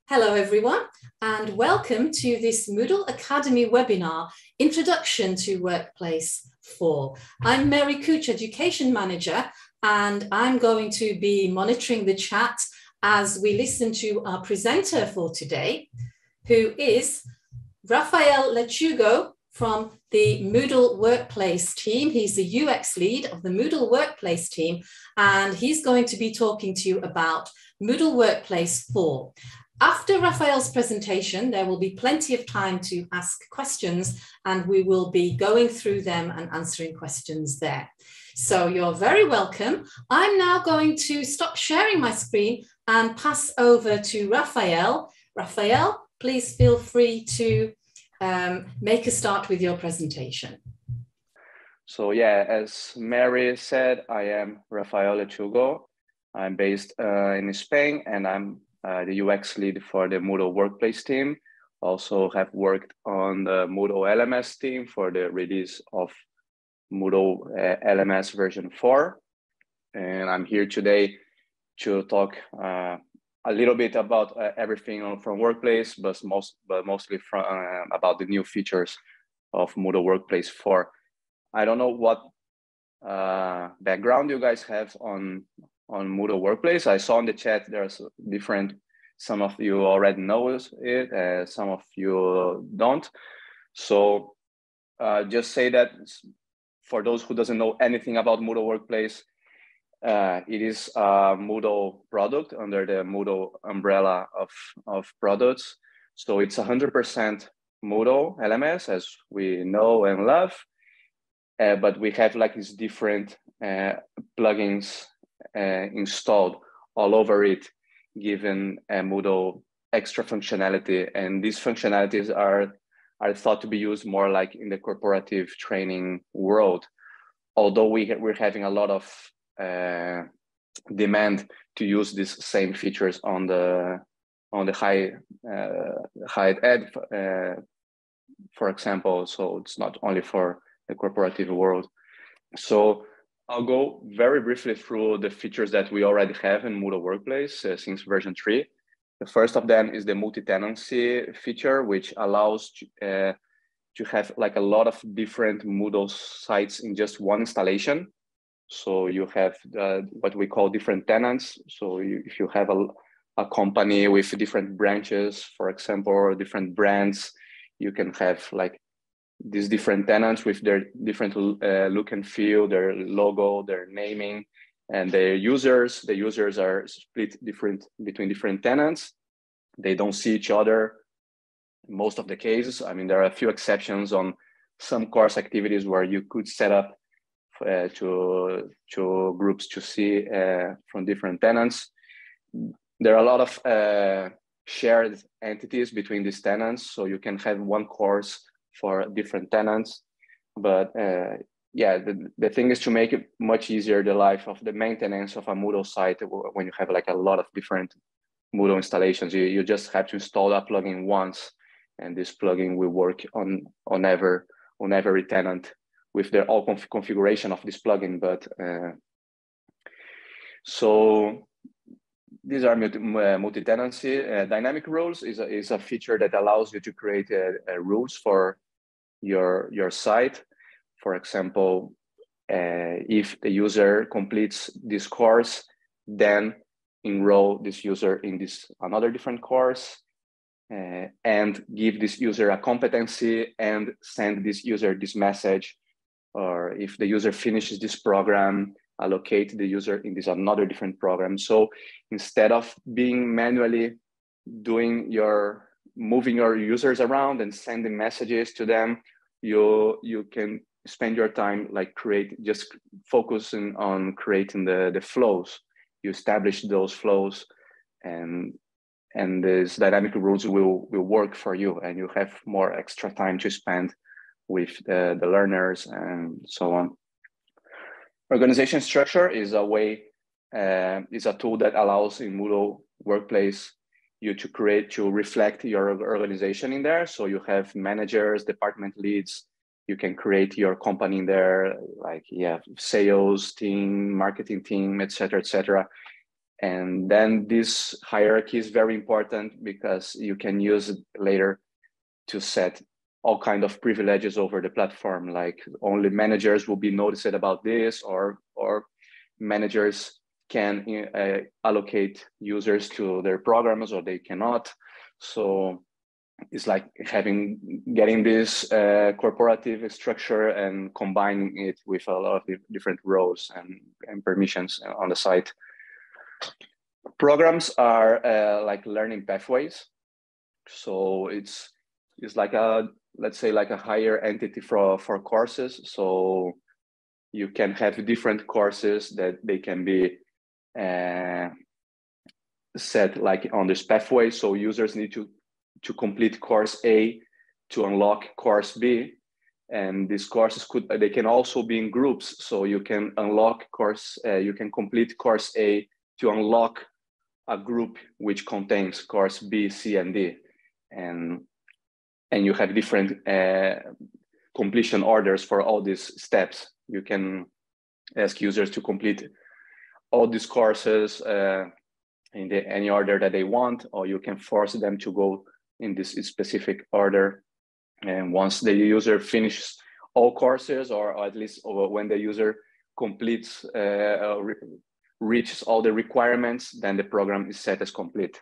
Hello everyone, and welcome to this Moodle Academy webinar, Introduction to Workplace 4. I'm Mary Cooch, Education Manager, and I'm going to be monitoring the chat as we listen to our presenter for today, who is Rafael Lechugo from the Moodle Workplace team. He's the UX lead of the Moodle Workplace team, and he's going to be talking to you about Moodle Workplace 4. After Rafael's presentation, there will be plenty of time to ask questions, and we will be going through them and answering questions there. So you're very welcome. I'm now going to stop sharing my screen and pass over to Rafael. Rafael, please feel free to make a start with your presentation. So yeah, as Mary said, I am Rafael Lechugo. I'm based in Spain, and I'm the UX lead for the Moodle Workplace team. Also have worked on the Moodle LMS team for the release of Moodle LMS version 4. And I'm here today to talk a little bit about everything from Workplace, but mostly from, about the new features of Moodle Workplace 4. I don't know what background you guys have on Moodle Workplace. I saw in the chat there's different, some of you already know it, some of you don't. So just say that for those who doesn't know anything about Moodle Workplace, it is a Moodle product under the Moodle umbrella of products. So it's 100% Moodle LMS, as we know and love, but we have like these different plugins installed all over it, given Moodle extra functionality. And these functionalities are thought to be used more like in the corporative training world. Although we're having a lot of demand to use these same features on the higher ed, for example. So it's not only for the corporative world. So I'll go very briefly through the features that we already have in Moodle Workplace since version 3. The first of them is the multi-tenancy feature, which allows to have like a lot of different Moodle sites in just one installation. So you have what we call different tenants. So if you have a company with different branches, for example, or different brands, you can have like these different tenants with their different look and feel, their logo, their naming, and their users. The users are split between different tenants. They don't see each other in most of the cases. I mean, there are a few exceptions on some course activities where you could set up to groups to see from different tenants. There are a lot of shared entities between these tenants, so you can have one course for different tenants. But yeah, the thing is to make it much easier the life of the maintenance of a Moodle site when you have like a lot of different Moodle installations. You just have to install a plugin once, and this plugin will work on every tenant with their all configuration of this plugin. But so these are multi-tenancy. Dynamic rules is a feature that allows you to create rules for your site. For example, if the user completes this course, then enroll this user in this another different course, and give this user a competency and send this user this message. Or if the user finishes this program, allocate the user in this another different program. So instead of being manually moving your users around and sending messages to them, you can spend your time like just focusing on creating the flows. You establish those flows, and these dynamic rules will work for you, and you have more extra time to spend with the learners and so on. Organization structure is a tool that allows in Moodle Workplace you to reflect your organization in there. So you have managers, department leads. You can create your company in there, like sales team, marketing team, etc., etc. And then this hierarchy is very important because you can use it later to set all kind of privileges over the platform, like only managers will be noticed about this, or managers can allocate users to their programs, or they cannot. So it's like getting this corporative structure and combining it with a lot of different roles and permissions on the site. Programs are like learning pathways. So it's like let's say like a higher entity for courses. So you can have different courses that they can be set like on this pathway. So users need to complete course A to unlock course B. And these courses they can also be in groups. So you can unlock course, you can complete course A to unlock a group which contains course B, C, and D. And you have different completion orders for all these steps. You can ask users to complete all these courses in any order that they want, or you can force them to go in this specific order. And once the user finishes all courses, or at least when the user completes, reaches all the requirements, then the program is set as complete.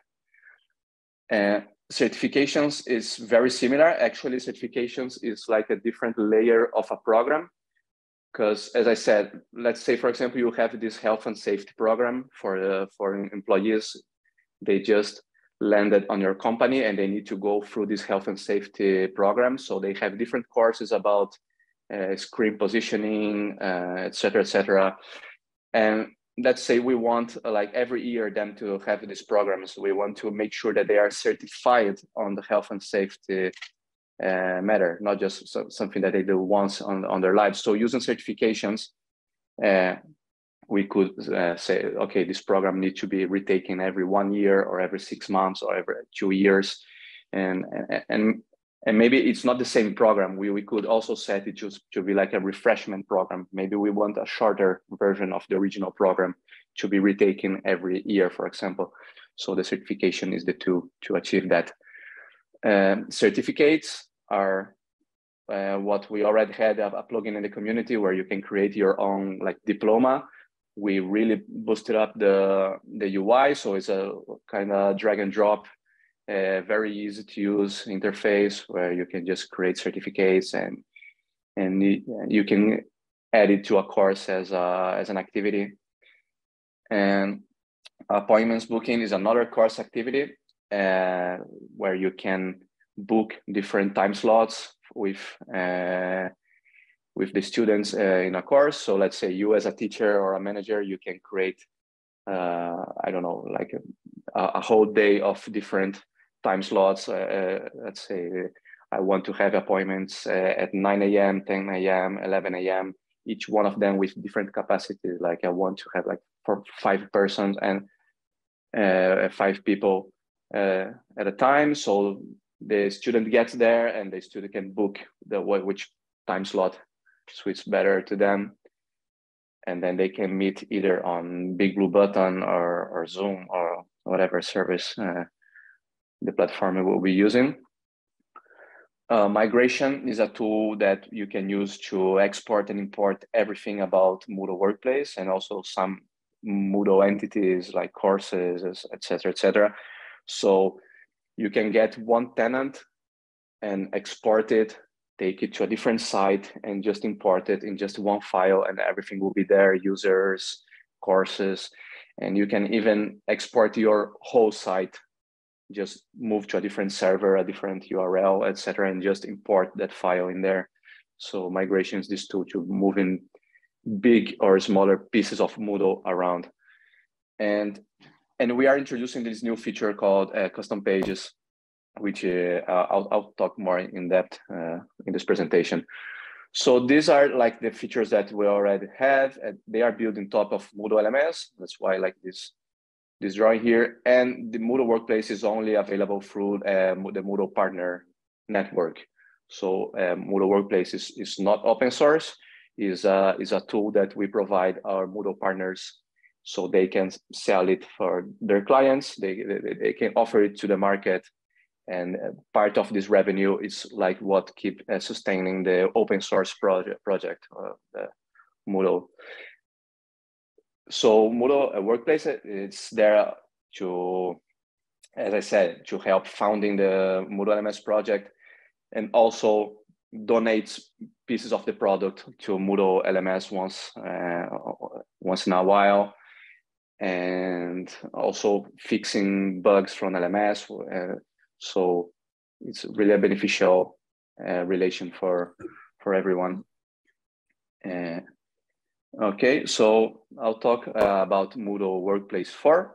Certifications is very similar. Actually, certifications is like a different layer of a program. Because as I said, let's say, for example, you have this health and safety program for employees. They just landed on your company and they need to go through this health and safety program. So they have different courses about screen positioning, et cetera. And let's say we want like every year them to have these programs. We want to make sure that they are certified on the health and safety matter, not just something that they do once on their lives. So using certifications, we could say, okay, this program needs to be retaken every 1 year or every 6 months or every 2 years. And maybe it's not the same program. We could also set it to be like a refreshment program. Maybe we want a shorter version of the original program to be retaken every year, for example. So the certification is the tool to achieve that. Certificates are what we already had a plugin in the community where you can create your own like diploma. We really boosted up the UI, so it's a kind of drag and drop, very easy to use interface where you can just create certificates and you can add it to a course as an activity. And appointments booking is another course activity where you can book different time slots with the students in a course. So let's say you as a teacher or a manager, you can create, I don't know, like a whole day of different time slots. Let's say I want to have appointments at 9 a.m., 10 a.m., 11 a.m., each one of them with different capacities. Like I want to have like for 5 persons and 5 people at a time. So the student gets there and the student can book which time slot suits better to them. And then they can meet either on Big Blue Button or Zoom or whatever service the platform will be using. Migration is a tool that you can use to export and import everything about Moodle Workplace and also some Moodle entities like courses, et cetera. So you can get one tenant and export it, take it to a different site and just import it in just one file and everything will be there, users, courses, and you can even export your whole site, just move to a different server, a different URL, et cetera, and just import that file in there. So migration is this tool to moving big or smaller pieces of Moodle around. And we are introducing this new feature called custom pages, which I'll talk more in depth in this presentation. So these are like the features that we already have, and they are built on top of Moodle LMS. That's why like this drawing here. And the Moodle Workplace is only available through the Moodle Partner Network. So Moodle Workplace is not open source, is a tool that we provide our Moodle partners so they can sell it for their clients. They can offer it to the market, and part of this revenue is like what keep sustaining the open source project, the Moodle. So Moodle Workplace, it's there to, as I said, to help founding the Moodle LMS project, and also donates pieces of the product to Moodle LMS once in a while, and also fixing bugs from LMS. So it's really a beneficial relation for everyone. Okay, so I'll talk about Moodle Workplace 4.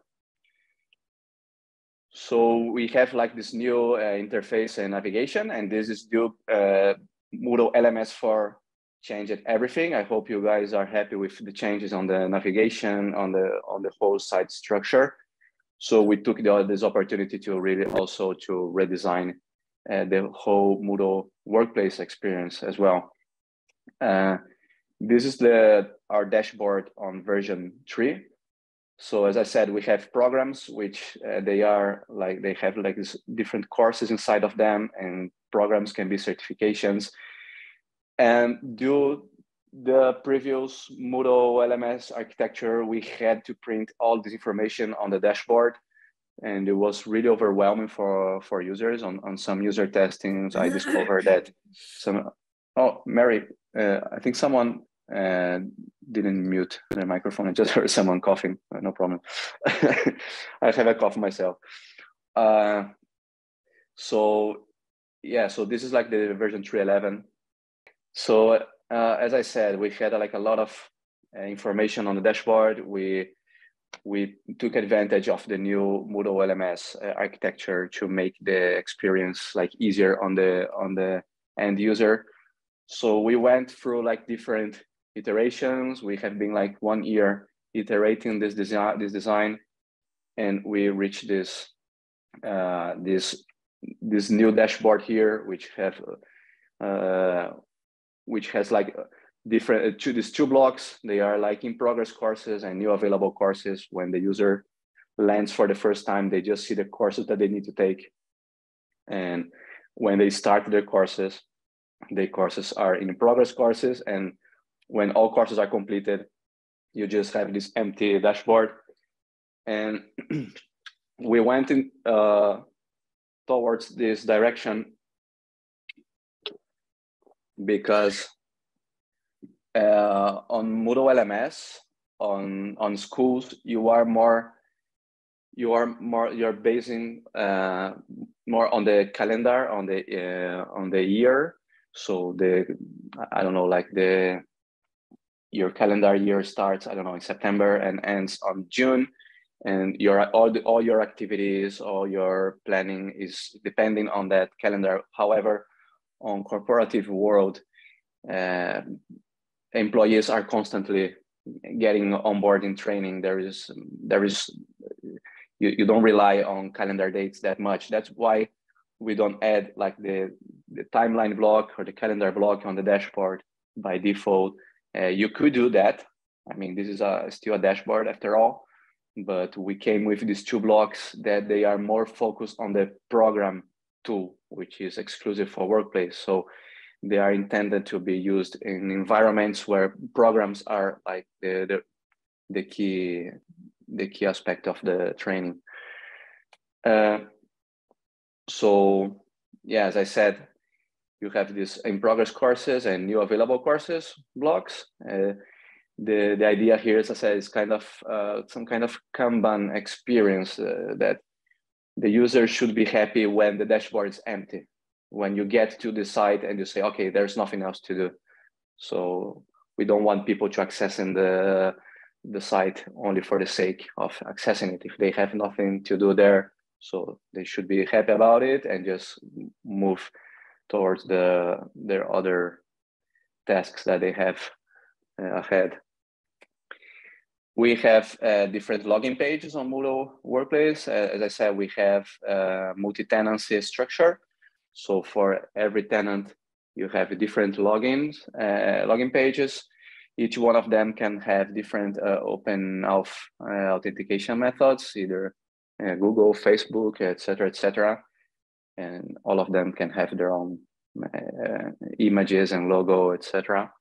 So we have like this new interface and navigation, and this is due Moodle LMS 4 changed everything. I hope you guys are happy with the changes on the navigation, on the whole site structure. So we took this opportunity to really also to redesign the whole Moodle Workplace experience as well. This is our dashboard on version 3. So as I said, we have programs which they have like this different courses inside of them, and programs can be certifications. And due the previous Moodle LMS architecture, we had to print all this information on the dashboard, and it was really overwhelming for users. On some user testings, I discovered that Mary, I think someone didn't mute the microphone. I just heard someone coughing. No problem. I have a cough myself. So this is like the version 3.11. So as I said, we had like a lot of information on the dashboard. We took advantage of the new Moodle LMS architecture to make the experience like easier on the end user. So we went through like different iterations. We have been like 1 year iterating this design, and we reached this new dashboard here, which has like different these 2 blocks. They are like in progress courses and new available courses. When the user lands for the first time, they just see the courses that they need to take, and when they start their courses, the courses are in progress courses, and when all courses are completed, you just have this empty dashboard. And we went in towards this direction because on Moodle LMS, on schools, you're basing more on the calendar, on the year. So I don't know, like your calendar year starts, I don't know, in September and ends on June, and all your activities, all your planning is depending on that calendar. However, on corporative world, employees are constantly getting onboarding training. You don't rely on calendar dates that much. That's why we don't add like the timeline block or the calendar block on the dashboard by default. You could do that. I mean, this is still a dashboard after all, but we came with these 2 blocks that they are more focused on the program tool, which is exclusive for Workplace. So they are intended to be used in environments where programs are like the key aspect of the training. So yeah, as I said, you have this in progress courses and new available courses blocks. The idea here, as I said, is kind of some kind of Kanban experience that the user should be happy when the dashboard is empty. When you get to the site and you say, okay, there's nothing else to do. So we don't want people to accessing the site only for the sake of accessing it. If they have nothing to do there, so they should be happy about it and just move towards their other tasks that they have ahead. We have different login pages on Moodle Workplace. As I said, we have multi-tenancy structure. So for every tenant, you have different login pages. Each one of them can have different open authentication methods, either Google, Facebook, etc. And all of them can have their own images and logo, etc.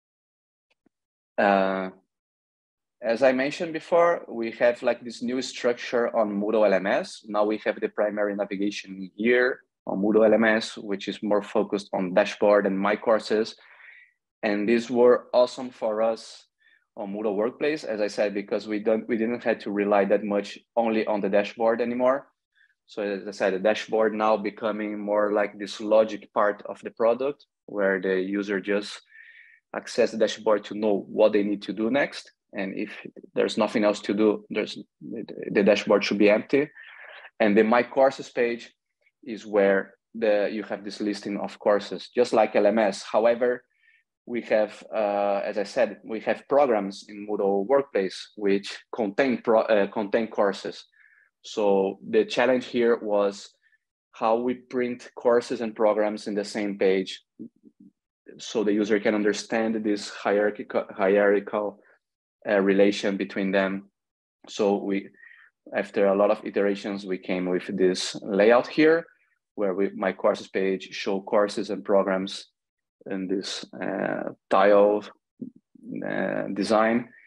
As I mentioned before, we have like this new structure on Moodle LMS. Now we have the primary navigation here on Moodle LMS, which is more focused on dashboard and my courses. And these were awesome for us on Moodle Workplace, as I said, because we didn't have to rely that much only on the dashboard anymore. So as I said, the dashboard now becoming more like this logic part of the product, where the user just access the dashboard to know what they need to do next. And if there's nothing else to do, the dashboard should be empty. And the My Courses page is where you have this listing of courses, just like LMS. However, we have, as I said, we have programs in Moodle Workplace which contain courses. So the challenge here was how we print courses and programs in the same page, so the user can understand this hierarchical relation between them. So after a lot of iterations, we came with this layout here, where My Courses page show courses and programs in this tile design.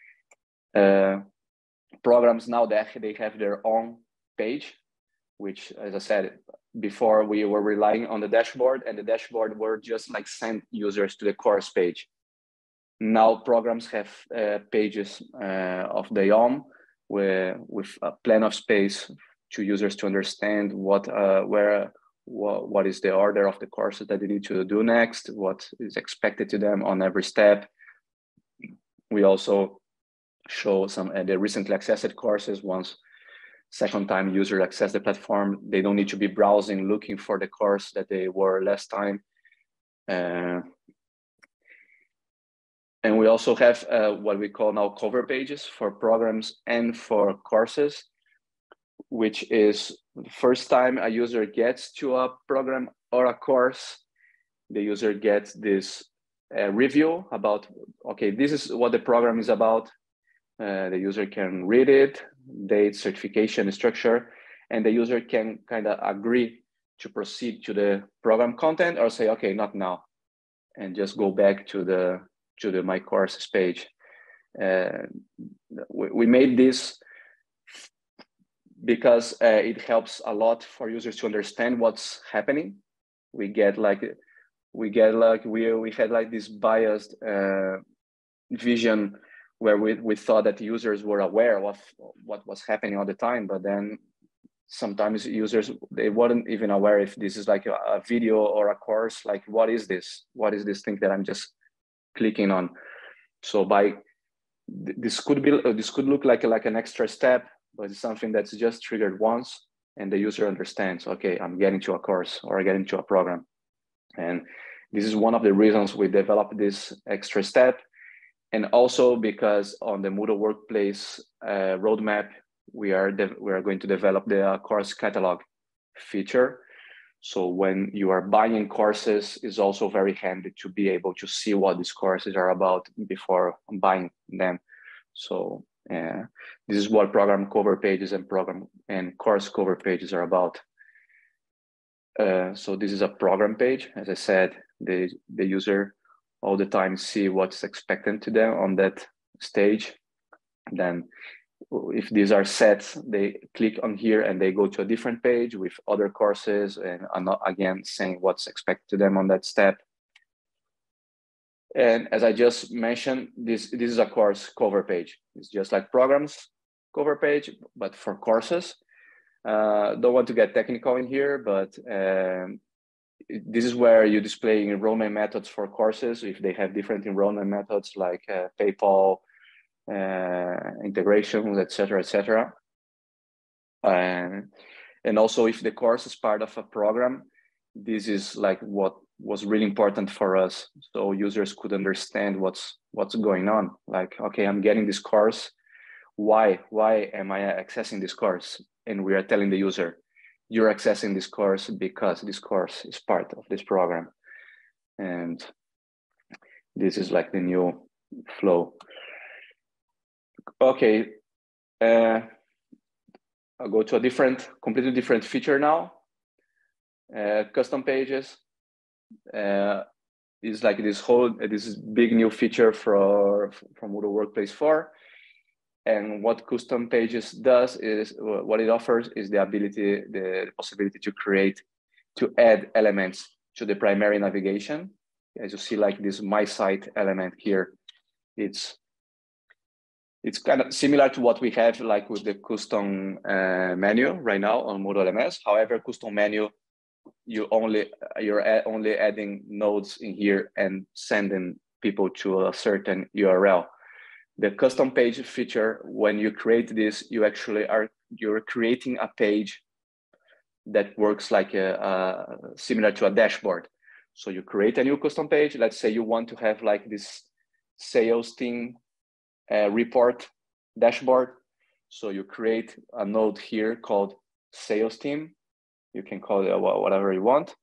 Programs now they have their own page, which, as I said before, we were relying on the dashboard, and the dashboard were just like send users to the course page. Now programs have pages of their own, with plenty of space to users to understand what is the order of the courses that they need to do next, what is expected to them on every step. We also show some the recently accessed courses. Once second time user access the platform, they don't need to be browsing looking for the course that they were last time. And we also have what we call now cover pages for programs and for courses, which is the first time a user gets to a program or a course, the user gets this review about, okay, this is what the program is about. The user can read it, date, certification, structure, and the user can kind of agree to proceed to the program content or say, okay, not now, and just go back to the My Courses page. We made this because it helps a lot for users to understand what's happening. We had like this biased vision where we thought that users were aware of what was happening all the time, but then sometimes users, they weren't even aware if this is like a video or a course, like what is this thing that I'm just clicking on. So this could look like an extra step, but it's something that's just triggered once and the user understands, okay, I'm getting to a course or getting to a program. And this is one of the reasons we developed this extra step. And also because on the Moodle Workplace roadmap, we are going to develop the course catalog feature. So when you are buying courses, it's also very handy to be able to see what these courses are about before buying them. So this is what program cover pages and course cover pages are about. So this is a program page. As I said, the user all the time see what's expected to them on that stage. Then if these are set, they click on here and they go to a different page with other courses and again saying what's expected to them on that step. And as I just mentioned, this is a course cover page. It's just like programs cover page, but for courses. Don't want to get technical in here, but this is where you display enrollment methods for courses. If they have different enrollment methods like PayPal, integrations, etc. And also if the course is part of a program, this is like what was really important for us. So users could understand what's going on. Like, okay, I'm getting this course. Why am I accessing this course? And we are telling the user, you're accessing this course because this course is part of this program. And this is like the new flow. Okay, I'll go to a completely different feature now. Custom pages is like this big new feature from Moodle Workplace 4. And what custom pages does is, what it offers is the possibility to add elements to the primary navigation. As you see, like this My Site element here, it's kind of similar to what we have like with the custom menu right now on Moodle LMS. However, custom menu, you're only adding nodes in here and sending people to a certain URL. The custom page feature, when you create this, you're creating a page that works like similar to a dashboard. So you create a new custom page. Let's say you want to have like this sales team report dashboard. So you create a node here called sales team. You can call it whatever you want.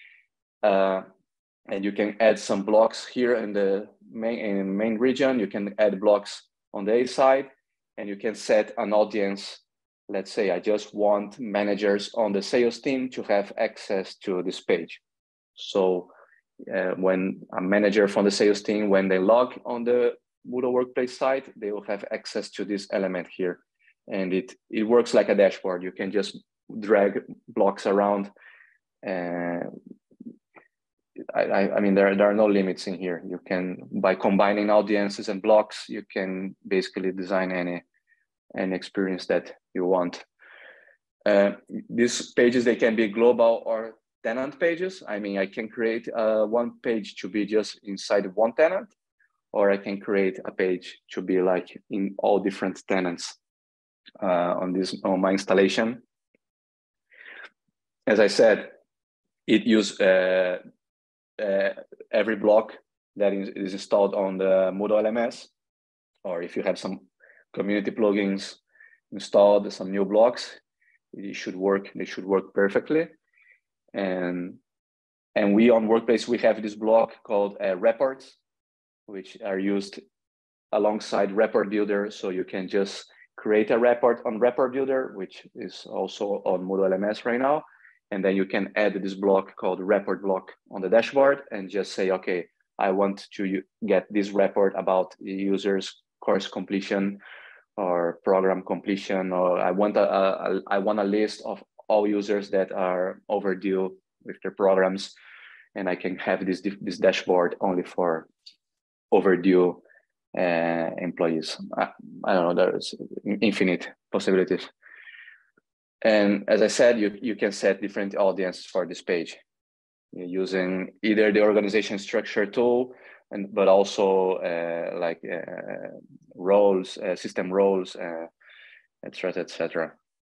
And you can add some blocks here in the main region. You can add blocks on the A side, and you can set an audience. Let's say I just want managers on the sales team to have access to this page. So when a manager from the sales team, when they log on the Moodle Workplace site, they will have access to this element here. And it works like a dashboard. You can just drag blocks around. I mean, there are no limits in here. You can, by combining audiences and blocks, you can basically design any experience that you want. These pages, they can be global or tenant pages. I mean, I can create one page to be just inside one tenant, or I can create a page to be like in all different tenants on my installation. As I said, it uses every block that is installed on the Moodle LMS, or if you have some community plugins installed, some new blocks, they should work perfectly. And we on Workplace, we have this block called reports, which are used alongside report builder. So you can just create a report on report builder, which is also on Moodle LMS right now. And then you can add this block called report block on the dashboard and just say, okay, I want to get this report about the user's course completion or program completion, or I want a list of all users that are overdue with their programs, and I can have this dashboard only for overdue employees. I don't know, there's infinite possibilities. And as I said, you can set different audiences for this page using either the organization structure tool, but also roles, system roles, etc., etc.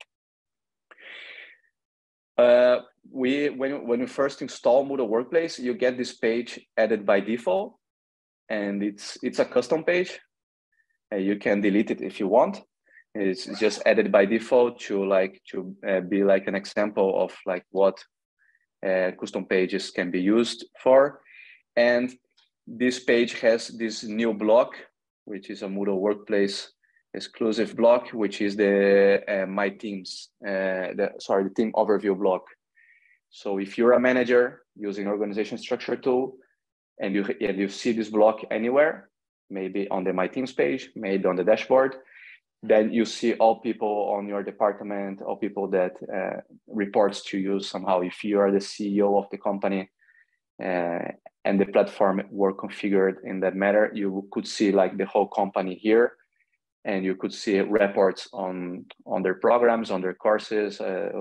When you first install Moodle Workplace, you get this page added by default, and it's a custom page. You can delete it if you want. It's just added by default to be like an example of like what custom pages can be used for. And this page has this new block, which is a Moodle Workplace exclusive block, which is the my teams, the team overview block. So if you're a manager using organization structure tool and you see this block anywhere, maybe on the My Teams page, maybe on the dashboard, then you see all people on your department, all people that reports to you somehow. If you are the CEO of the company and the platform were configured in that manner, you could see like the whole company here, and you could see reports on their programs, on their courses,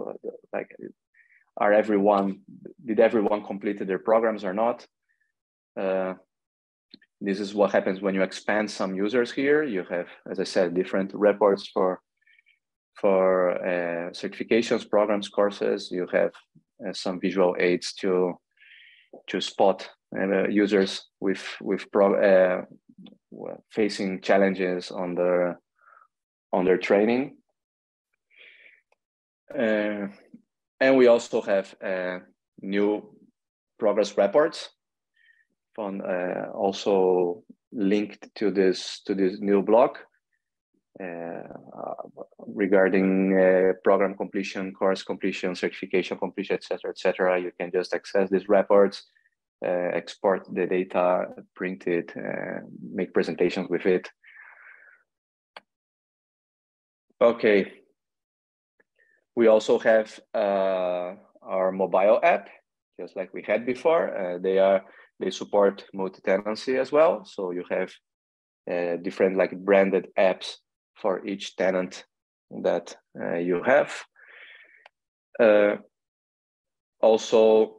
did everyone completed their programs or not? This is what happens when you expand some users here. You have, as I said, different reports for certifications, programs, courses. You have some visual aids to spot users with facing challenges on their training. And we also have new progress reports from also linked to this new block regarding program completion, course completion, certification completion, etc., etc. You can just access these reports, export the data, print it, make presentations with it. Okay. We also have our mobile app, just like we had before. They support multi-tenancy as well. So you have different like branded apps for each tenant that you have. Also,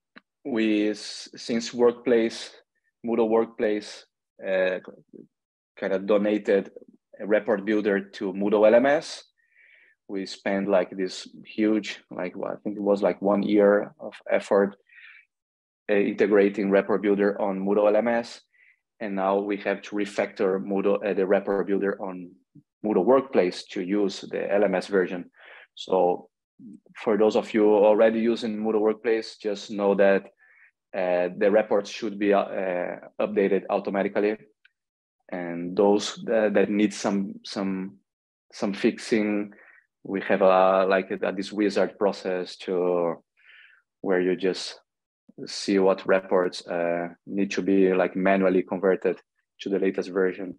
since Moodle Workplace kind of donated a report builder to Moodle LMS, we spent like this huge, like I think it was like 1 year of effort integrating report builder on Moodle LMS. And now we have to refactor the report builder on Moodle Workplace to use the LMS version. So for those of you already using Moodle Workplace, just know that the reports should be updated automatically. And those that need some fixing, we have this wizard process where you just see what reports need to be like manually converted to the latest version.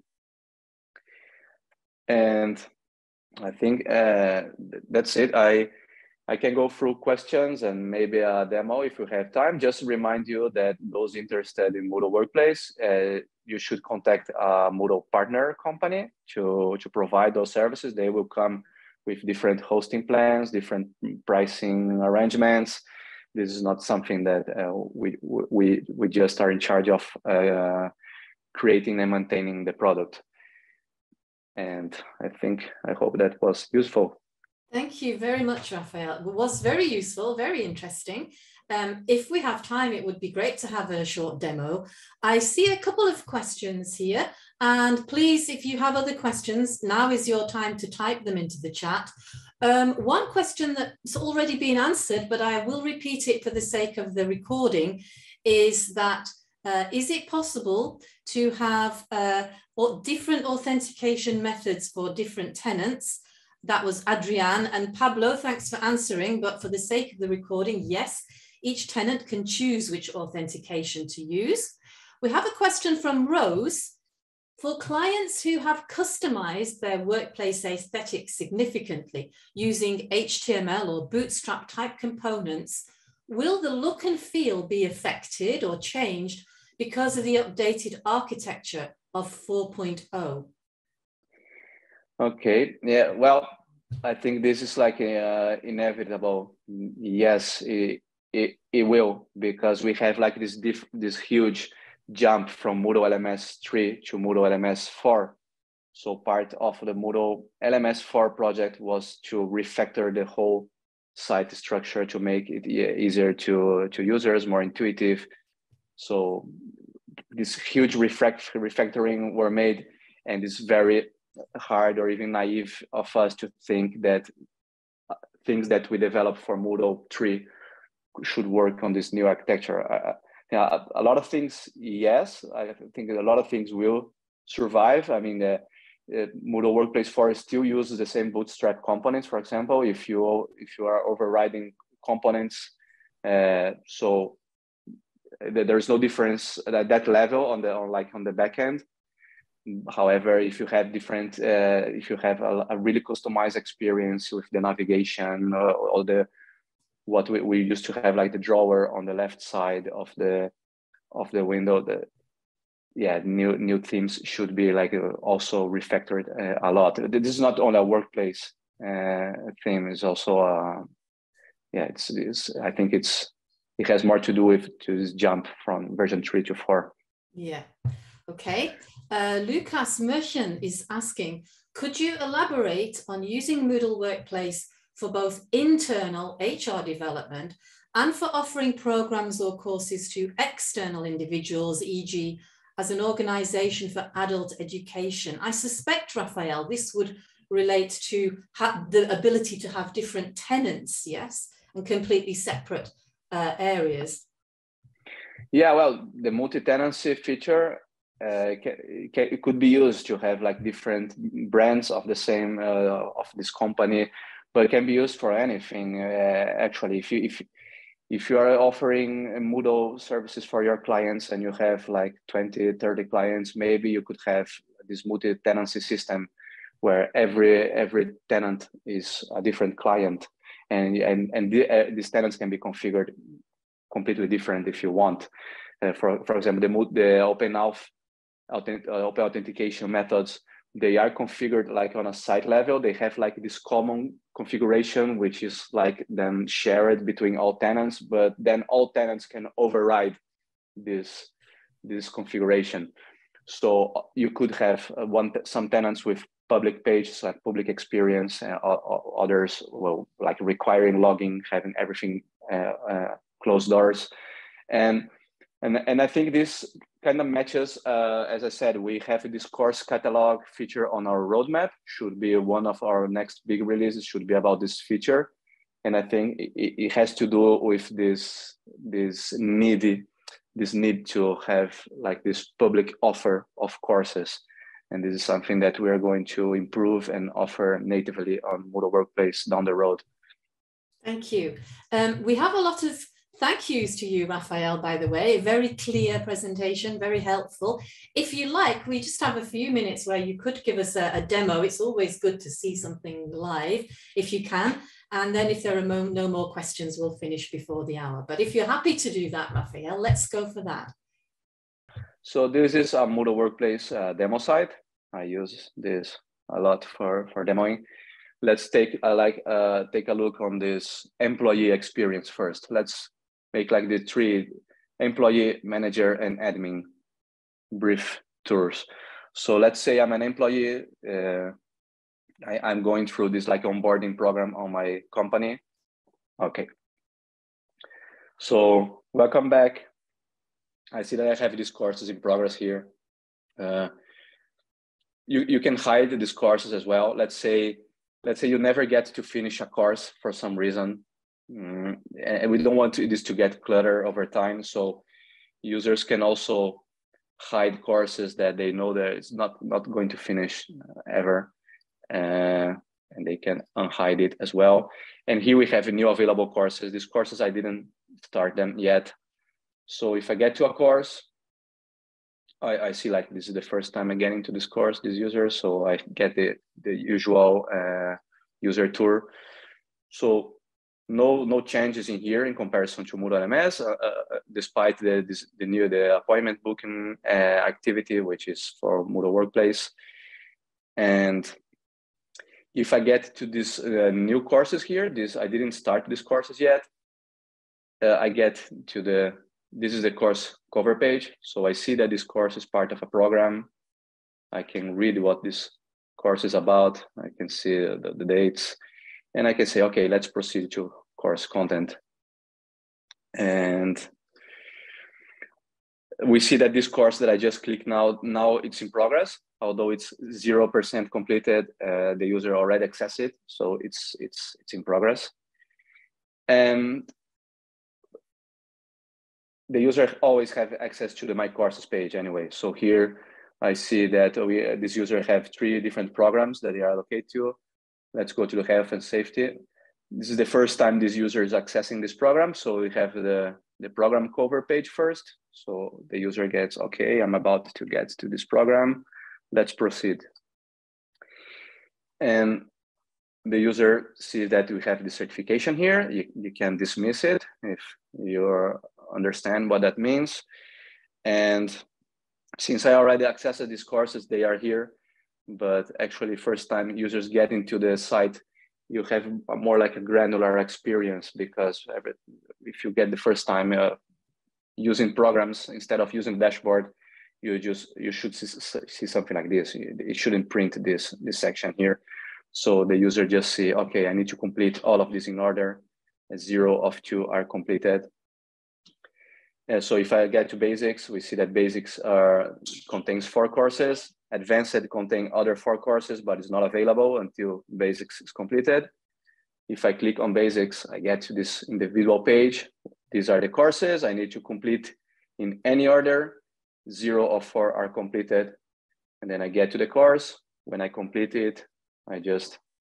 And I think that's it. I can go through questions and maybe a demo if you have time. Just remind you that those interested in Moodle Workplace, you should contact a Moodle partner company to provide those services. They will come with different hosting plans, different pricing arrangements. This is not something that we just are in charge of creating and maintaining the product. And I hope that was useful. Thank you very much, Raphael. It was very useful, very interesting. If we have time, it would be great to have a short demo. I see a couple of questions here, and please, if you have other questions, now is your time to type them into the chat. One question that's already been answered, but I will repeat it for the sake of the recording, is that is it possible to have different authentication methods for different tenants? That was Adrian. And Pablo, thanks for answering, but for the sake of the recording, yes, each tenant can choose which authentication to use. We have a question from Rose. For clients who have customized their workplace aesthetics significantly using HTML or Bootstrap type components, will the look and feel be affected or changed because of the updated architecture of 4.0? Okay, yeah, well, I think this is like inevitable. Yes, it will, because we have like this huge jump from Moodle LMS 3 to Moodle LMS 4. So part of the Moodle LMS 4 project was to refactor the whole site structure to make it easier to users, more intuitive. So this huge refactoring were made, and it's very hard or even naive of us to think that things that we developed for Moodle 3 should work on this new architecture. Yeah, a lot of things, yes. I think a lot of things will survive. I mean, Moodle Workplace 4 still uses the same Bootstrap components, for example, if you are overriding components. So there's no difference at that level on the back end. However, if you have different, if you have a really customized experience with the navigation or what we used to have, like the drawer on the left side of the window, new themes should be like also refactored a lot. This is not only a workplace theme; it's also I think it has more to do with this jump from version 3 to 4. Yeah. Okay. Lucas Murchen is asking, could you elaborate on using Moodle Workplace for both internal HR development and for offering programs or courses to external individuals, e.g. as an organization for adult education? I suspect, Raphael, this would relate to the ability to have different tenants, yes, and completely separate areas. Yeah, well, the multi-tenancy feature it could be used to have like different brands of the same of this company, but it can be used for anything. Actually, if you are offering Moodle services for your clients and you have like 20, 30 clients, maybe you could have this multi-tenancy system where every tenant is a different client, and these tenants can be configured completely different if you want. For example, the open authentication methods, they are configured like on a site level. They have like this common configuration, which is like then shared between all tenants, but then all tenants can override this configuration. So you could have some tenants with public pages, like public experience, others like requiring logging, having everything closed doors, and I think this kind of matches. As I said, we have this course catalog feature on our roadmap. Should be one of our next big releases. Should be about this feature, and I think it has to do with this need to have like this public offer of courses. And this is something that we are going to improve and offer natively on Moodle Workplace down the road. Thank you. We have a lot of thank yous to you, Raphael, by the way. A very clear presentation, very helpful. If you like, we just have a few minutes where you could give us a demo. It's always good to see something live, if you can. And then if there are no more questions, we'll finish before the hour. But if you're happy to do that, Raphael, let's go for that. So this is a Moodle Workplace demo site. I use this a lot for demoing. Let's take a look on this employee experience first. Let's make like the 3 employee, manager, and admin brief tours. So let's say I'm an employee. I'm going through this like onboarding program on my company. Okay. So welcome back. I see that I have these courses in progress here. You can hide these courses as well. Let's say you never get to finish a course for some reason, and we don't want this to get cluttered over time. So users can also hide courses that they know that it's not going to finish ever, and they can unhide it as well. And here we have new available courses. These courses, I didn't start them yet. So if I get to a course, I see like this is the first time I'm getting to this course, this user. So I get the usual user tour. So no changes in here in comparison to Moodle LMS, despite the appointment booking activity, which is for Moodle Workplace. And if I get to this new courses here, I didn't start these courses yet. I get to this is the course cover page. So I see that this course is part of a program. I can read what this course is about. I can see the dates, and I can say, okay, let's proceed to course content. And we see that this course that I just clicked now it's in progress. Although it's 0% completed, the user already accessed it. So it's in progress. And the user always have access to the My Courses page anyway. So here I see that this user have 3 different programs that they are allocated to. Let's go to the health and safety. This is the first time this user is accessing this program. So we have the program cover page first. So the user gets, okay, I'm about to get to this program. Let's proceed. And the user sees that we have the certification here. You can dismiss it if you understand what that means. And since I already accessed these courses, they are here. But actually, first time users get into the site, you have more like a granular experience, because if you get the first time using programs instead of using dashboard, you should see something like this. It shouldn't print this section here. So the user just see, okay, I need to complete all of this in order. 0 of 2 are completed. And so if I get to basics, we see that basics contains 4 courses. Advanced contain other 4 courses, but it's not available until basics is completed. If I click on basics, I get to this individual page. These are the courses I need to complete in any order, 0 of 4 are completed. And then I get to the course. When I complete it, I just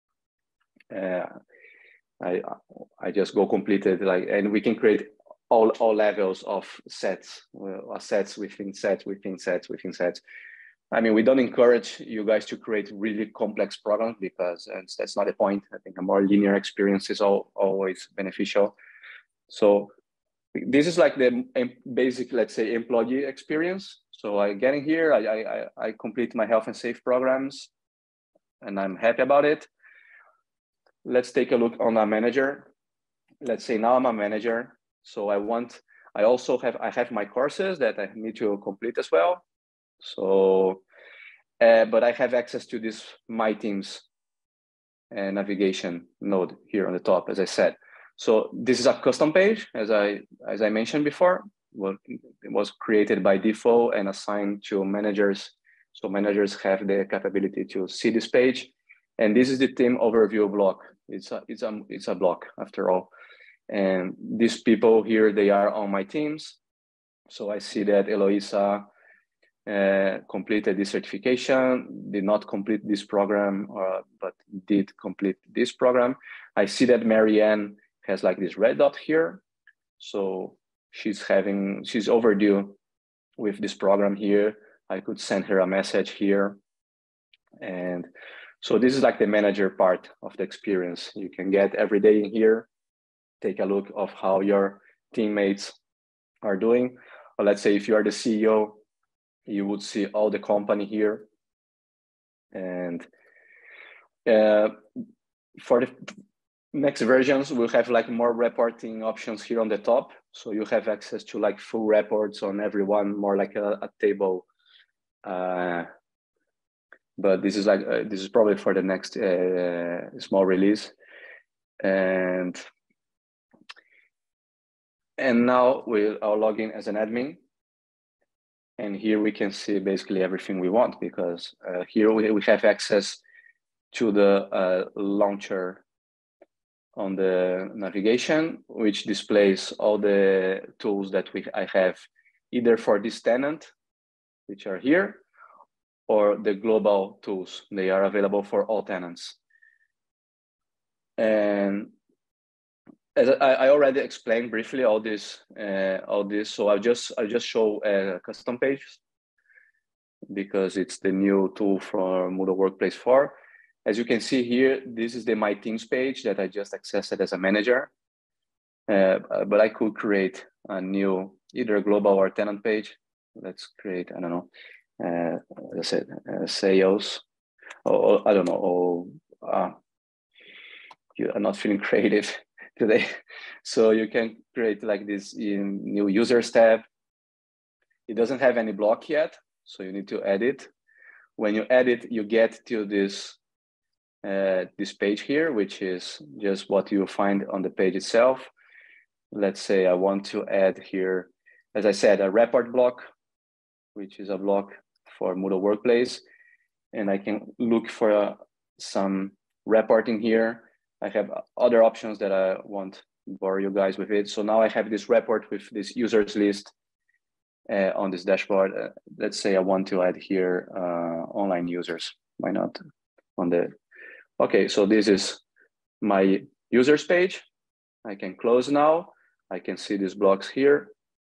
I just go complete it, like, and we can create all levels of sets, sets within sets within sets within sets. I mean, we don't encourage you guys to create really complex programs because that's not the point. I think a more linear experience is always beneficial. So this is like the basic, let's say, employee experience. So I get in here, I complete my health and safety programs, and I'm happy about it. Let's take a look on a manager. Let's say now I'm a manager. So I also have my courses that I need to complete as well. So, but I have access to this My Teams navigation node here on the top, as I said. So this is a custom page, as I mentioned before. Well, it was created by default and assigned to managers. So managers have the capability to see this page. And this is the team overview block. It's a block after all. And these people here, they are on my teams. So I see that Eloisa completed this certification, did not complete this program, but did complete this program. I see that Marianne has like this red dot here. So she's overdue with this program here. I could send her a message here. And so this is like the manager part of the experience. You can get every day in here, take a look of how your teammates are doing. Or let's say if you are the CEO, you would see all the company here. And for the next versions, we'll have like more reporting options here on the top. So you have access to like full reports on everyone, more like a table. But this is like, this is probably for the next small release. And now I'll log in as an admin. And here we can see basically everything we want, because here we have access to the launcher on the navigation, which displays all the tools that I have either for this tenant, which are here, or the global tools. They are available for all tenants. And as I already explained briefly all this, so I'll just show a custom page because it's the new tool for Moodle Workplace 4. As you can see here, this is the My Teams page that I just accessed as a manager. But I could create a new either global or tenant page. Let's create, I don't know, as I said, sales, or I don't know, or you are not feeling creative today. So you can create like this in new users tab. It doesn't have any block yet, so you need to edit. When you edit, you get to this this page here, which is just what you find on the page itself. Let's say I want to add here, as I said, a report block, which is a block for Moodle Workplace. And I can look for some reporting here. I have other options that I won't bore you guys with it. So now I have this report with this users list on this dashboard. Let's say I want to add here online users. Why not? Okay, so this is my users page. I can close now. I can see these blocks here.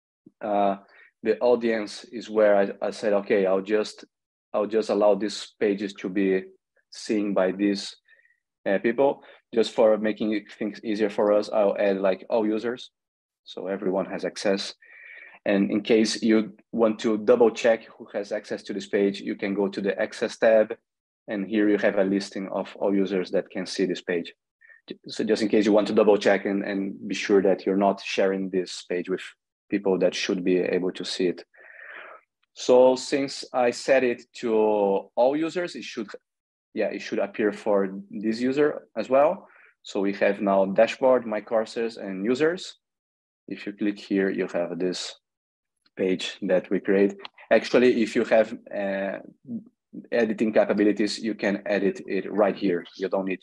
The audience is where I said, okay, I'll just allow these pages to be seen by these people. Just for making things easier for us, I'll add like all users, so everyone has access. And in case you want to double check who has access to this page, you can go to the Access tab, and here you have a listing of all users that can see this page. So just in case you want to double check and be sure that you're not sharing this page with people that should be able to see it. So since I set it to all users, it should appear for this user as well. So we have now dashboard, my courses, and users. If you click here, you have this page that we create. Actually, if you have editing capabilities, you can edit it right here. You don't need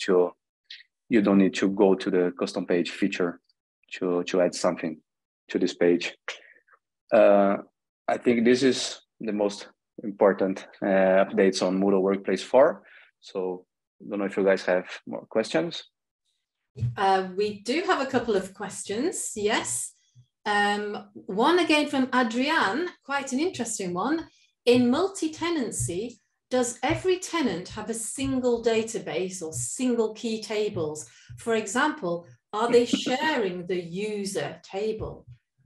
to go to the custom page feature to add something to this page. I think this is the most important updates on Moodle Workplace 4. So I don't know if you guys have more questions. We do have a couple of questions, yes. One again from Adrian, quite an interesting one. In multi-tenancy, does every tenant have a single database or single key tables? For example, are they sharing the user table?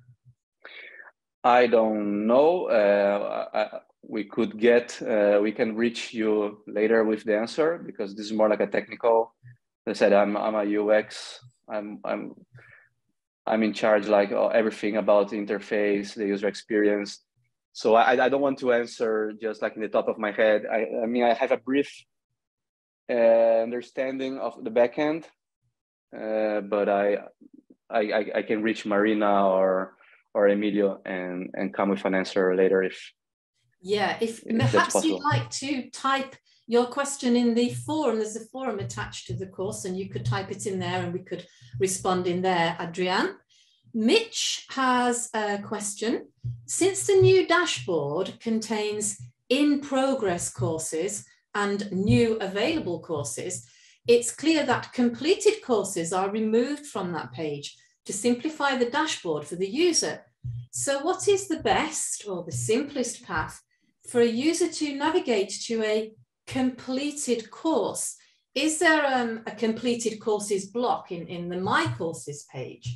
I don't know. We can reach you later with the answer, because this is more like a technical. As I said, I'm a UX. I'm in charge like everything about the interface, the user experience. So I don't want to answer just like in the top of my head. I mean, I have a brief understanding of the backend, but I can reach Marina or Emilio and come with an answer later if perhaps you'd like to type your question in the forum. There's a forum attached to the course, and you could type it in there and we could respond in there, Adrian. Mitch has a question. Since the new dashboard contains in-progress courses and new available courses, it's clear that completed courses are removed from that page to simplify the dashboard for the user. So what is the best or the simplest path for a user to navigate to a completed course? Is there a completed courses block in the My Courses page?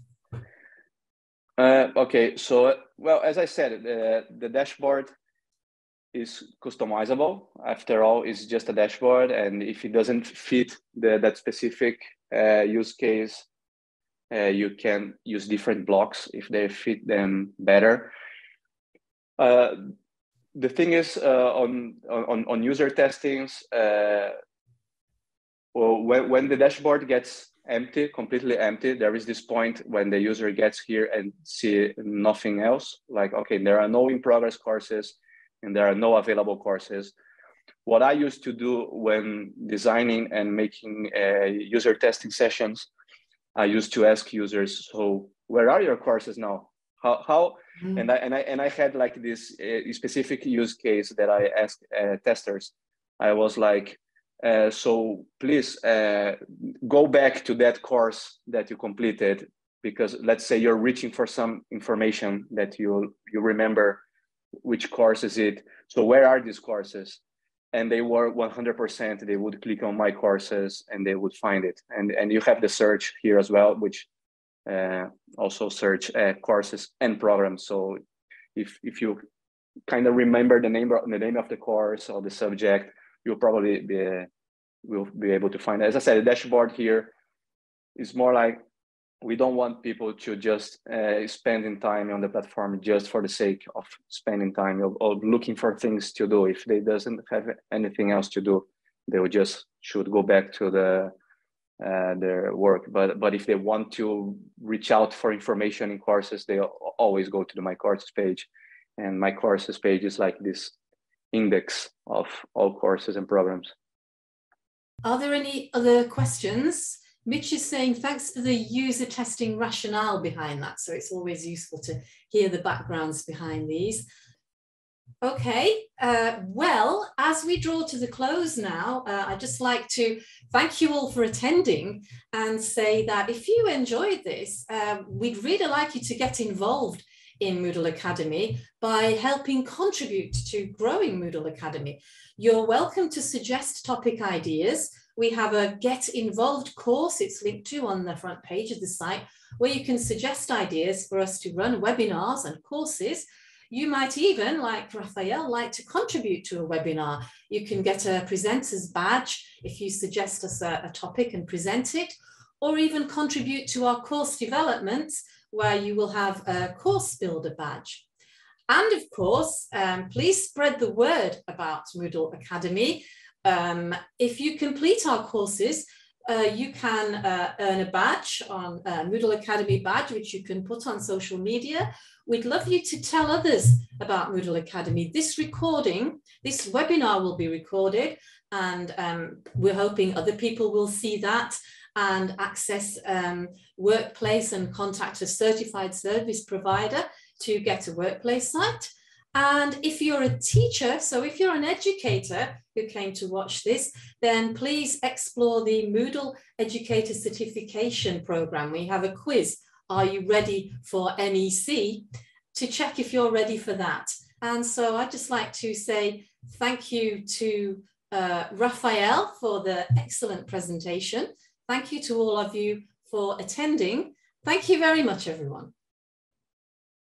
Okay, so, well, as I said, the dashboard is customizable. After all, it's just a dashboard, and if it doesn't fit that specific use case, you can use different blocks if they fit them better. The thing is, on user testings, well, when the dashboard gets empty, completely empty, there is this point when the user gets here and see nothing else. Like, okay, there are no in-progress courses and there are no available courses. What I used to do when designing and making user testing sessions, I used to ask users, so where are your courses now? How? And I had like this specific use case that I asked testers. I was like, so please go back to that course that you completed, because let's say you're reaching for some information that you remember which course is it. So where are these courses? And they were 100%, they would click on My Courses and they would find it. And you have the search here as well, which also search courses and programs. So if you kind of remember the name of the course or the subject, you'll probably will be able to find it. As I said, the dashboard here is more like, we don't want people to just spending time on the platform just for the sake of spending time or looking for things to do. If they doesn't have anything else to do, they would just should go back to their work. But if they want to reach out for information in courses, they always go to the My Courses page. And My Courses page is like this index of all courses and programs. Are there any other questions? Mitch is saying, thanks for the user testing rationale behind that. So it's always useful to hear the backgrounds behind these. Okay, well, as we draw to the close now, I'd just like to thank you all for attending and say that if you enjoyed this, we'd really like you to get involved in Moodle Academy by helping contribute to growing Moodle Academy. You're welcome to suggest topic ideas. We have a Get Involved course, it's linked to on the front page of the site, where you can suggest ideas for us to run webinars and courses. You might even, like Raphael, like to contribute to a webinar. You can get a presenter's badge if you suggest us a topic and present it, or even contribute to our course development, where you will have a course builder badge. And of course, please spread the word about Moodle Academy. If you complete our courses, you can earn a badge on Moodle Academy badge, which you can put on social media. We'd love you to tell others about Moodle Academy. This webinar will be recorded, and we're hoping other people will see that and access Workplace and contact a certified service provider to get a Workplace site. And if you're a teacher, so if you're an educator who came to watch this, then please explore the Moodle Educator Certification Program. We have a quiz, Are You Ready for NEC? To check if you're ready for that. And so I'd just like to say thank you to Raphael for the excellent presentation. Thank you to all of you for attending. Thank you very much, everyone.